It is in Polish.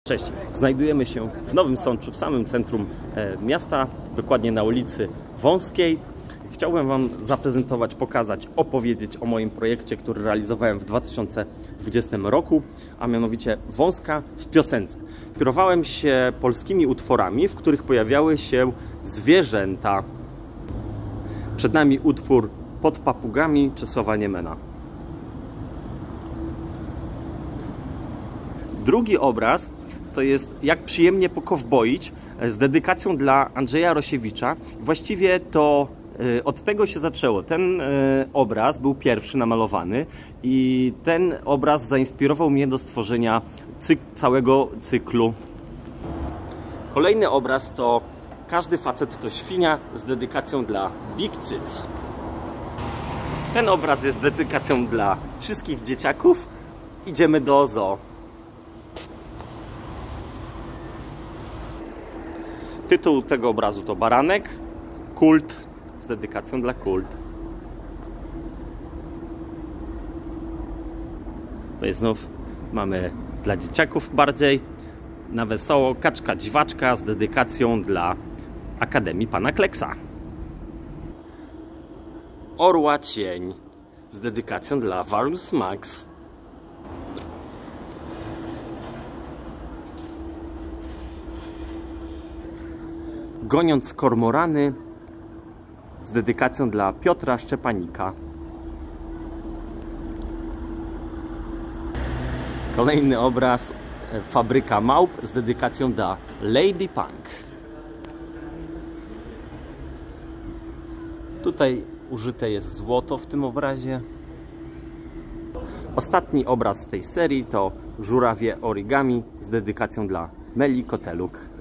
Cześć, znajdujemy się w Nowym Sączu, w samym centrum miasta, dokładnie na ulicy Wąskiej. Chciałbym Wam zaprezentować, pokazać, opowiedzieć o moim projekcie, który realizowałem w 2020 roku, a mianowicie Wąska w piosence. Kierowałem się polskimi utworami, w których pojawiały się zwierzęta. Przed nami utwór Pod papugami Czesława Niemena. Drugi obraz to jest Jak przyjemnie pokowboić z dedykacją dla Andrzeja Rosiewicza. Właściwie to od tego się zaczęło. Ten obraz był pierwszy namalowany i ten obraz zainspirował mnie do stworzenia całego cyklu. Kolejny obraz to Każdy facet to świnia z dedykacją dla Big Cyc. Ten obraz jest dedykacją dla wszystkich dzieciaków. Idziemy do zoo. Tytuł tego obrazu to Baranek, Kult, z dedykacją dla Kult. Tutaj znów mamy dla dzieciaków bardziej na wesoło Kaczka Dziwaczka z dedykacją dla Akademii Pana Kleksa. Orła Cień z dedykacją dla Varus Max. Goniąc kormorany z dedykacją dla Piotra Szczepanika. Kolejny obraz Fabryka Małp z dedykacją dla Lady Punk. Tutaj użyte jest złoto w tym obrazie. Ostatni obraz tej serii to Żurawie Origami z dedykacją dla Meli Koteluk.